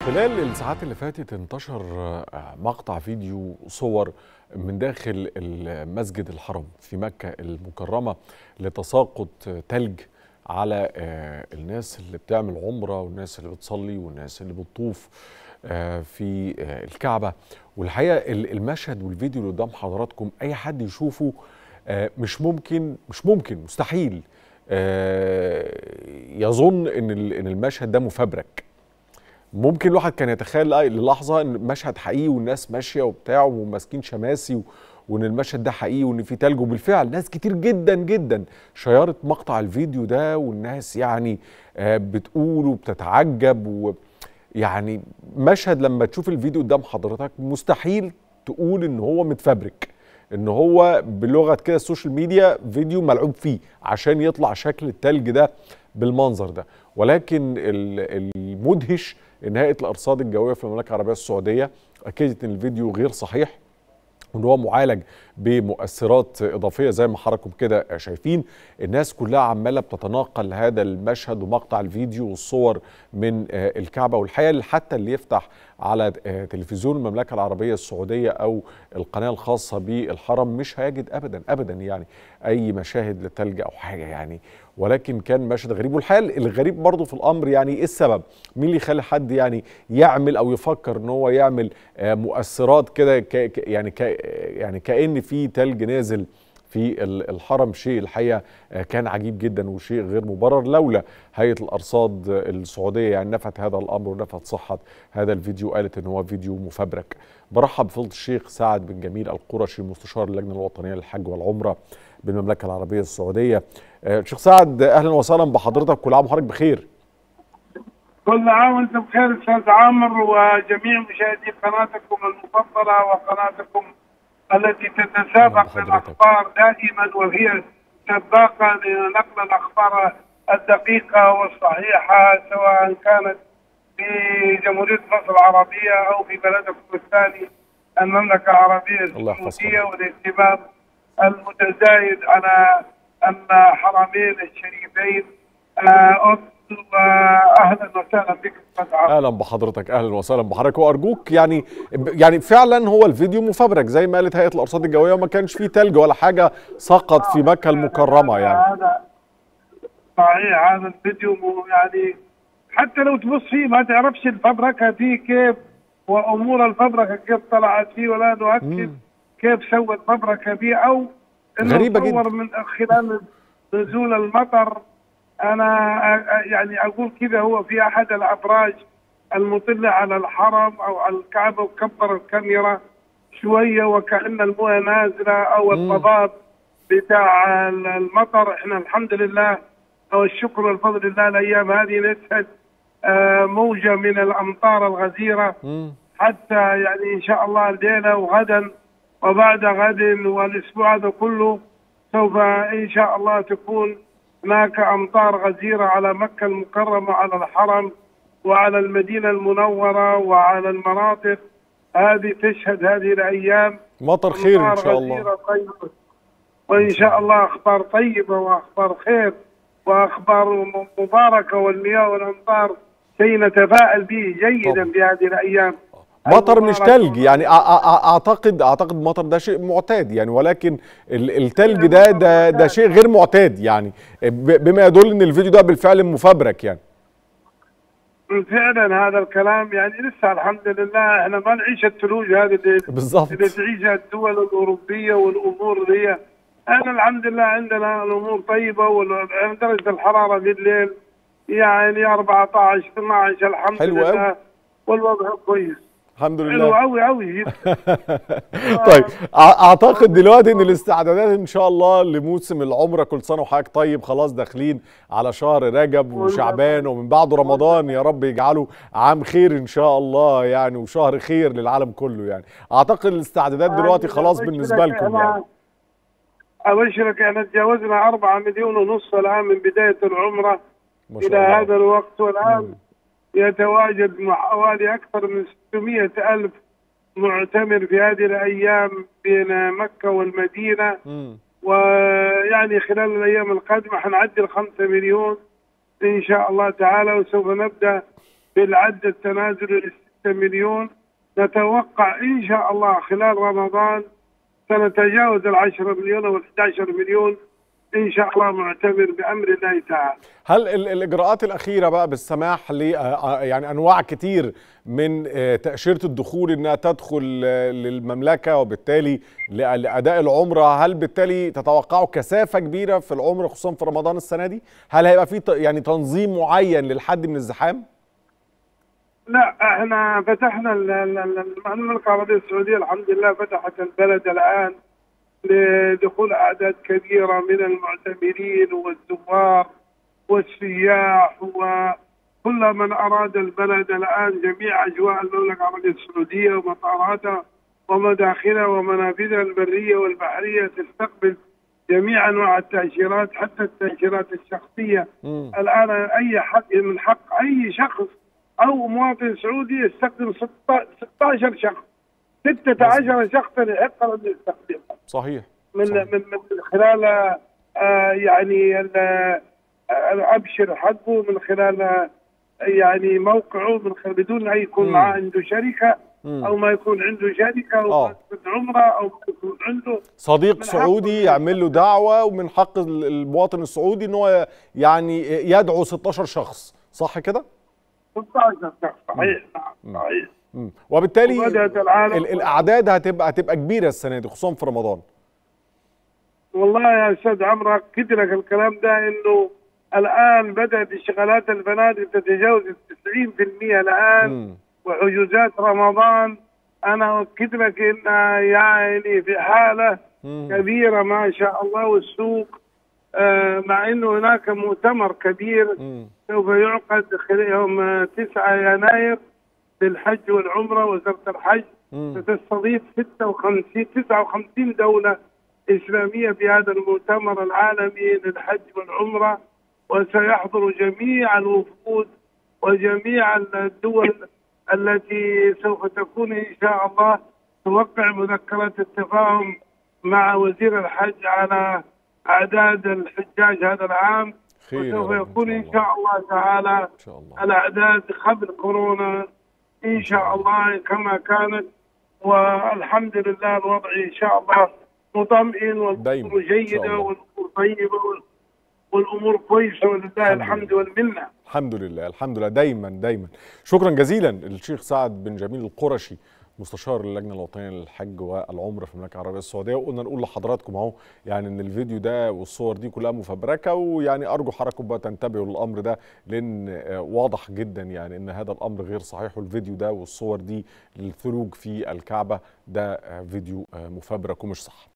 خلال الساعات اللي فاتت انتشر مقطع فيديو صور من داخل المسجد الحرام في مكة المكرمة لتساقط تلج على الناس اللي بتعمل عمرة والناس اللي بتصلي والناس اللي بتطوف في الكعبة. والحقيقة المشهد والفيديو اللي قدام حضراتكم أي حد يشوفه مش ممكن مستحيل يظن ان المشهد ده مفبرك. ممكن الواحد كان يتخيل للحظه ان مشهد حقيقي والناس ماشيه وبتاع وماسكين شماسي وان المشهد ده حقيقي وان في تلج، وبالفعل ناس كتير جدا جدا شيرت مقطع الفيديو ده، والناس يعني بتقول وبتتعجب. ويعني مشهد لما تشوف الفيديو قدام حضرتك مستحيل تقول ان هو متفبرك، ان هو بلغه كده السوشيال ميديا فيديو ملعوب فيه عشان يطلع شكل التلج ده بالمنظر ده. ولكن المدهش ان هيئه الارصاد الجويه في المملكه العربيه السعوديه اكدت ان الفيديو غير صحيح، وان هو معالج بمؤثرات اضافيه زي ما حضراتكم كده شايفين. الناس كلها عماله بتتناقل هذا المشهد ومقطع الفيديو والصور من الكعبه. والحقيقه حتى اللي يفتح على تلفزيون المملكه العربيه السعوديه او القناه الخاصه بالحرم مش هيجد ابدا ابدا يعني اي مشاهد للثلج او حاجه يعني. ولكن كان مشهد غريب. والحقيقه الغريب برضه في الامر يعني ايه السبب؟ مين اللي يخلي حد يعني يعمل او يفكر ان هو يعمل مؤثرات كده يعني كأن في تلج نازل في الحرم؟ شيء الحقيقه كان عجيب جدا وشيء غير مبرر لولا هيئه الارصاد السعوديه يعني نفت هذا الامر ونفت صحه هذا الفيديو، قالت ان هو فيديو مفبرك. برحب بفضيله الشيخ سعد بن جميل القرشي مستشار اللجنه الوطنيه للحج والعمره بالمملكه العربيه السعوديه. شيخ سعد اهلا وسهلا بحضرتك، كل عام وحضرتك بخير. كل عام وانتم بخير استاذ عامر وجميع مشاهدي قناتكم المفضله وقناتكم التي تتسابق بالاخبار دائما وهي سباقه لنقل الاخبار الدقيقه والصحيحه سواء كانت في جمهوريه مصر العربيه او في بلدكم الثاني المملكه العربيه السعوديه، والاهتمام المتزايد على الحرمين الشريفين. اهلا وسهلا بك. اهلا بحضرتك، اهلا وسهلا بحضرتك. وارجوك يعني فعلا هو الفيديو مفبرك زي ما قالت هيئه الارصاد الجويه وما كانش فيه تلج ولا حاجه سقط في مكه المكرمه يعني. هذا صحيح، هذا الفيديو يعني حتى لو تبص فيه ما تعرفش الفبركه فيه كيف وامور الفبركه كيف طلعت فيه، ولا نؤكد كيف سوت فبركه فيه او غريبه جدا من خلال نزول المطر. أنا يعني أقول كذا هو في أحد الأبراج المطلة على الحرم أو على الكعبة وكبر الكاميرا شوية وكأن المويه نازلة أو الضباب بتاع المطر. إحنا الحمد لله والشكر والفضل لله الأيام هذه نشهد موجة من الأمطار الغزيرة حتى يعني إن شاء الله الليلة وغدا وبعد غد والأسبوع هذا كله سوف إن شاء الله تكون هناك أمطار غزيرة على مكة المكرمة، على الحرم وعلى المدينة المنورة وعلى المناطق هذه تشهد هذه الأيام مطر خير إن شاء الله. طيبة. وإن شاء الله أخبار طيبة وأخبار خير وأخبار مباركة، والمياه والأمطار شيء نتفائل به جيدا في هذه الأيام. مطر مش تلج يعني اعتقد المطر ده شيء معتاد يعني، ولكن التلج ده شيء غير معتاد يعني، بما يدل ان الفيديو ده بالفعل مفبرك يعني. فعلا هذا الكلام يعني لسه الحمد لله احنا ما نعيش الثلوج هذه بالضبط اللي تعيشها الدول الاوروبيه والامور دي. احنا الحمد لله عندنا الامور طيبه، ودرجه الحراره بالليل يعني 14 12 الحمد لله والوضع كويس الحمد لله. حلو قوي قوي طيب اعتقد دلوقتي ان الاستعدادات ان شاء الله لموسم العمره، كل سنه وحضرتك طيب، خلاص داخلين على شهر رجب وشعبان ومن بعده رمضان، يا رب يجعله عام خير ان شاء الله يعني وشهر خير للعالم كله يعني. اعتقد الاستعدادات دلوقتي خلاص بالنسبه لكم يعني. ابشرك احنا تجاوزنا 4 مليون ونص الان من بدايه العمره الى هذا الوقت، والان يتواجد مع حوالي أكثر من 600 ألف معتمر في هذه الأيام بين مكة والمدينة. ويعني خلال الأيام القادمة حنعدي 5 مليون إن شاء الله تعالى، وسوف نبدأ بالعد التنازلي ل 6 مليون. نتوقع إن شاء الله خلال رمضان سنتجاوز 10 مليون أو 11 مليون إن شاء الله، معتمر بأمر الله تعالى. هل الإجراءات الأخيرة بقى بالسماح ل يعني أنواع كتير من تأشيرة الدخول إنها تدخل للمملكة وبالتالي لأداء العمرة، هل بالتالي تتوقعوا كثافة كبيرة في العمرة خصوصا في رمضان السنة دي؟ هل هيبقى في يعني تنظيم معين للحد من الزحام؟ لا، احنا فتحنا المملكة العربية السعودية الحمد لله فتحت البلد الآن لدخول أعداد كبيرة من المعتمرين والزوار والسياح وكل من أراد البلد الآن. جميع أجواء المملكة العربية السعودية ومطاراتها ومداخلها ومنافذها البرية والبحرية تستقبل جميع أنواع التأشيرات، حتى التأشيرات الشخصية. الآن أي حق من حق أي شخص أو مواطن سعودي يستخدم 16 شخص 16 شخصا يحق أن يستخدمها. صحيح. من خلال يعني الأبشر حقه، من خلال يعني موقعه، من خلال بدون أن يكون معاه عنده شركة أو ما يكون عنده شركة أو عمرة أو ما يكون عنده صديق سعودي يعمل له دعوة، ومن حق المواطن السعودي إن هو يعني يدعو 16 شخص، صح كده؟ 16 شخص، صحيح. صحيح. وبالتالي الأعداد هتبقى كبيرة السنة دي خصوصا في رمضان. والله يا أستاذ عمرو أكد لك الكلام ده، إنه الآن بدأت انشغالات الفنادق تتجاوز 90% الآن. وحجوزات رمضان أنا أكد لك إنها يعني في حالة كبيرة ما شاء الله. والسوق مع إنه هناك مؤتمر كبير سوف يعقد يوم 9 يناير للحج والعمرة. وزارة الحج ستستضيف 59 دولة إسلامية في هذا المؤتمر العالمي للحج والعمرة، وسيحضر جميع الوفود وجميع الدول التي سوف تكون إن شاء الله توقع مذكرة التفاهم مع وزير الحج على أعداد الحجاج هذا العام. وسوف يكون إن شاء الله تعالى الأعداد قبل كورونا إن شاء الله كما كانت. والحمد لله الوضع إن شاء الله مطمئن والأمور جيدة والأمور طيبة والأمور كويسة ولله الحمد والمنة. الحمد لله الحمد لله. دايما شكرا جزيلا الشيخ سعد بن جميل القرشي مستشار اللجنة الوطنية للحج والعمرة في المملكة العربية السعودية. وقلنا نقول لحضراتكم اهو يعني ان الفيديو ده والصور دي كلها مفبركة، ويعني ارجو حضراتكم بقى تنتبهوا للامر ده، لان واضح جدا يعني ان هذا الامر غير صحيح. والفيديو ده والصور دي للثلوج في الكعبة ده فيديو مفبرك ومش صح.